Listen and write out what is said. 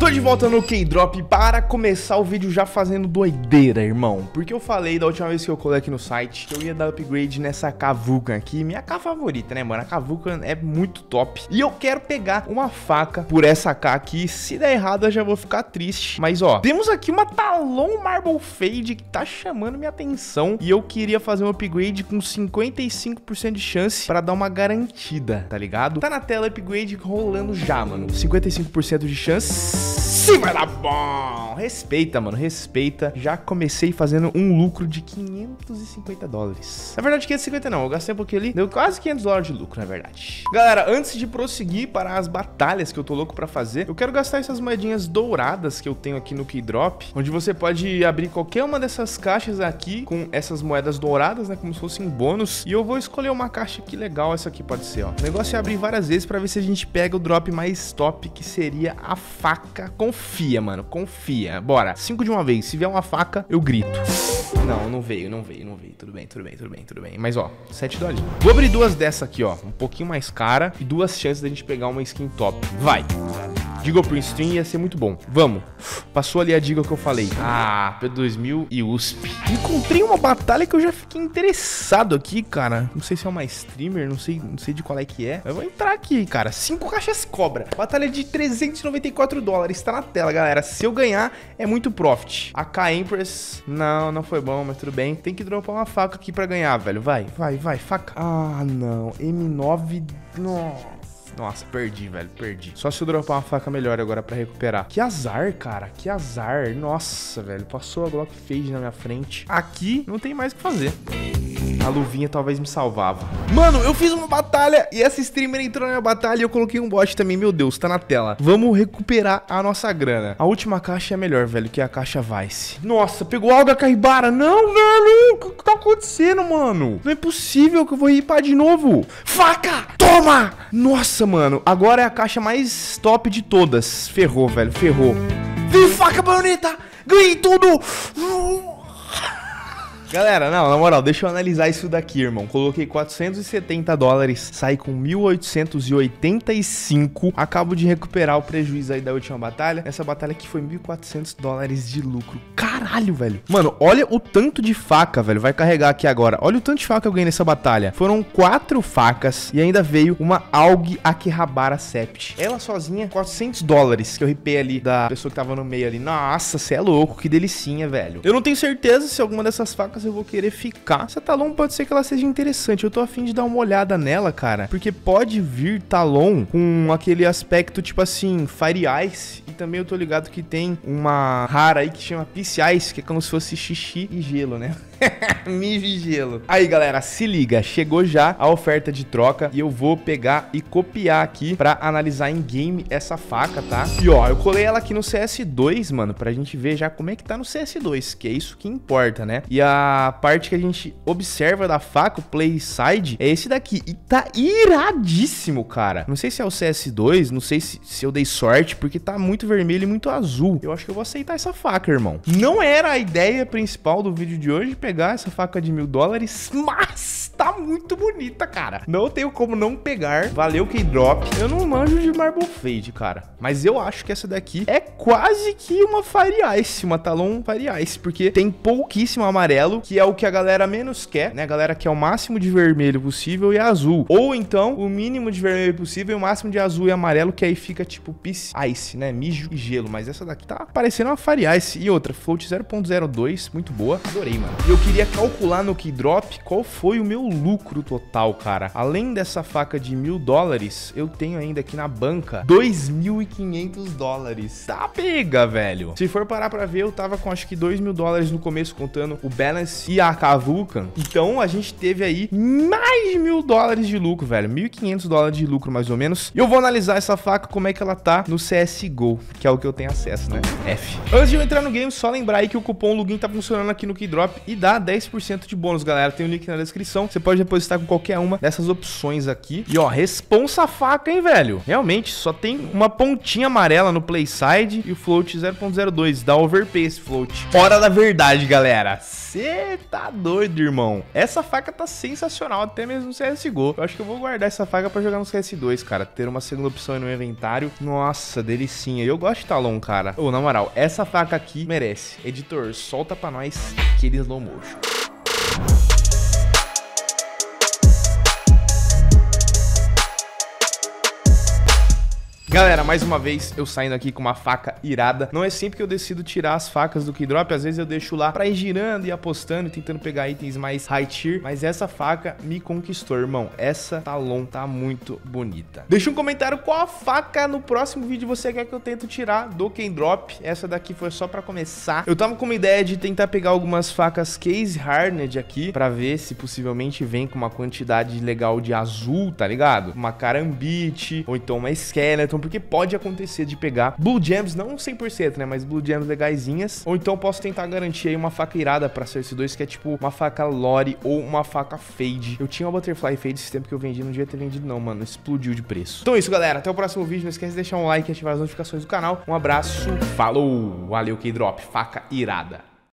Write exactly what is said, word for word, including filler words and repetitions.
Tô de volta no K-Drop para começar o vídeo já fazendo doideira, irmão. Porque eu falei da última vez que eu colei aqui no site que eu ia dar upgrade nessa A K Vulcan aqui. Minha A K favorita, né, mano? A A K Vulcan é muito top. E eu quero pegar uma faca por essa A K aqui. Se der errado, eu já vou ficar triste. Mas, ó, temos aqui uma Talon Marble Fade que tá chamando minha atenção. E eu queria fazer um upgrade com cinquenta e cinco por cento de chance para dar uma garantida, tá ligado? Tá na tela upgrade rolando já, mano. cinquenta e cinco por cento de chance. Sim, vai dar bom. Respeita, mano, respeita. Já comecei fazendo um lucro de quinhentos e cinquenta dólares. Na verdade, quinhentos e cinquenta não, eu gastei um pouquinho ali. Deu quase quinhentos dólares de lucro, na verdade. Galera, antes de prosseguir para as batalhas que eu tô louco pra fazer, eu quero gastar essas moedinhas douradas que eu tenho aqui no K-Drop, onde você pode abrir qualquer uma dessas caixas aqui com essas moedas douradas, né, como se fossem bônus. E eu vou escolher uma caixa aqui legal, essa aqui pode ser, ó. O negócio é abrir várias vezes pra ver se a gente pega o drop mais top, que seria a faca. Confia, mano, confia. Bora, cinco de uma vez. Se vier uma faca, eu grito. Não, não veio, não veio, não veio. Tudo bem, tudo bem, tudo bem, tudo bem. Mas, ó, sete dólares. Vou abrir duas dessa aqui, ó. Um pouquinho mais cara e duas chances da gente pegar uma skin top. Vai. Deagle pro stream ia ser muito bom. Vamos. Passou ali a Deagle que eu falei. Ah, P dois mil e U S P. Encontrei uma batalha que eu já fiquei interessado aqui, cara. Não sei se é uma streamer, não sei, não sei de qual é que é. Eu vou entrar aqui, cara. Cinco caixas cobra. Batalha de trezentos e noventa e quatro dólares. Tá na tela, galera. Se eu ganhar, é muito profit. A K Empress. Não, não foi bom, mas tudo bem. Tem que dropar uma faca aqui pra ganhar, velho. Vai, vai, vai. Faca. Ah, não. M nove. Nossa. Nossa, perdi, velho, perdi. Só se eu dropar uma faca melhor agora pra recuperar. Que azar, cara, que azar. Nossa, velho, passou a Glock Fade na minha frente. Aqui não tem mais o que fazer. A luvinha talvez me salvava. Mano, eu fiz uma batalha e essa streamer entrou na minha batalha e eu coloquei um bot também. Meu Deus, tá na tela. Vamos recuperar a nossa grana. A última caixa é melhor, velho, que a caixa Vice. Nossa, pegou alga Caribara. Não, velho. O que tá acontecendo, mano? Não é possível que eu vou ripar de novo. Faca! Toma! Nossa, mano. Agora é a caixa mais top de todas. Ferrou, velho. Ferrou. Vem, faca, baioneta! Ganhei tudo! Galera, não, na moral, deixa eu analisar isso daqui, irmão. Coloquei quatrocentos e setenta dólares, saí com mil oitocentos e oitenta e cinco. Acabo de recuperar o prejuízo aí da última batalha. Essa batalha aqui foi mil e quatrocentos dólares de lucro. Caralho, velho. Mano, olha o tanto de faca, velho. Vai carregar aqui agora. Olha o tanto de faca que eu ganhei nessa batalha. Foram quatro facas e ainda veio uma Aug Akihabara Sept. Ela sozinha, quatrocentos dólares que eu ripei ali da pessoa que tava no meio ali. Nossa, cê é louco, que delicinha, velho. Eu não tenho certeza se alguma dessas facas eu vou querer ficar. Essa Talon pode ser que ela seja interessante. Eu tô afim de dar uma olhada nela, cara, porque pode vir Talon com aquele aspecto tipo assim, Fire Ice. E também eu tô ligado que tem uma rara aí que chama Peace Ice, que é como se fosse xixi e gelo, né? Mijo e gelo. Aí, galera, se liga, chegou já a oferta de troca e eu vou pegar e copiar aqui pra analisar em game essa faca, tá? E ó, eu colei ela aqui no C S dois, mano, pra gente ver já como é que tá no C S dois, que é isso que importa, né? E a parte que a gente observa da faca, o play side, é esse daqui. E tá iradíssimo, cara. Não sei se é o C S dois, não sei se, se eu dei sorte, porque tá muito vermelho e muito azul. Eu acho que eu vou aceitar essa faca, irmão. Não era a ideia principal do vídeo de hoje pegar essa faca de mil dólares, mas tá muito bonita, cara. Não tenho como não pegar. Valeu, K-Drop. Eu não manjo de Marble Fade, cara, mas eu acho que essa daqui é quase que uma Fire Ice, uma Talon Fire Ice, porque tem pouquíssimo amarelo, que é o que a galera menos quer, né? A galera quer o máximo de vermelho possível e azul. Ou então, o mínimo de vermelho possível e o máximo de azul e amarelo, que aí fica tipo Peace Ice, né? Mijo e gelo. Mas essa daqui tá parecendo uma Fire Ice. E outra, float zero ponto zero dois, muito boa. Adorei, mano. E eu queria calcular no K-Drop qual foi o meu lucro total, cara. Além dessa faca de mil dólares, eu tenho ainda aqui na banca dois mil e quinhentos dólares. Tá pega, velho. Se for parar pra ver, eu tava com acho que dois mil dólares no começo, contando o balance e a A K Vulcan. Então a gente teve aí mais de mil dólares de lucro, velho. mil e quinhentos dólares de lucro, mais ou menos. E eu vou analisar essa faca, como é que ela tá no C S G O, que é o que eu tenho acesso, né? F. Antes de eu entrar no game, só lembrar aí que o cupom Lugin tá funcionando aqui no K-Drop e dá dez por cento de bônus, galera. Tem o link na descrição. Você Você pode depositar com qualquer uma dessas opções aqui. E ó, responsa a faca, hein, velho? Realmente, só tem uma pontinha amarela no playside e o float zero ponto zero dois. Dá overpay esse float. Hora da verdade, galera. Cê tá doido, irmão. Essa faca tá sensacional, até mesmo no C S G O. Eu acho que eu vou guardar essa faca pra jogar no C S dois, cara. Ter uma segunda opção aí no inventário. Nossa, delicinha. Eu gosto de Talon, cara. Ô, na moral, essa faca aqui merece. Editor, solta pra nós aquele slow motion. Galera, mais uma vez eu saindo aqui com uma faca irada. Não é sempre que eu decido tirar as facas do Keydrop. Às vezes eu deixo lá pra ir girando e apostando e tentando pegar itens mais high tier. Mas essa faca me conquistou, irmão. Essa Talon tá muito bonita. Deixa um comentário qual a faca no próximo vídeo você quer que eu tente tirar do Keydrop. Essa daqui foi só pra começar. Eu tava com uma ideia de tentar pegar algumas facas Case Hardened aqui pra ver se possivelmente vem com uma quantidade legal de azul, tá ligado? Uma Karambit ou então uma Skeleton, porque pode acontecer de pegar Blue Gems, não cem por cento, né, mas Blue Gems legaisinhas, ou então posso tentar garantir aí uma faca irada pra C S dois, que é tipo uma faca Lore ou uma faca Fade. Eu tinha uma Butterfly Fade esse tempo que eu vendi, não devia ter vendido não, mano, explodiu de preço. Então é isso, galera, até o próximo vídeo, não esquece de deixar um like e ativar as notificações do canal. Um abraço, falou, valeu Keydrop, faca irada.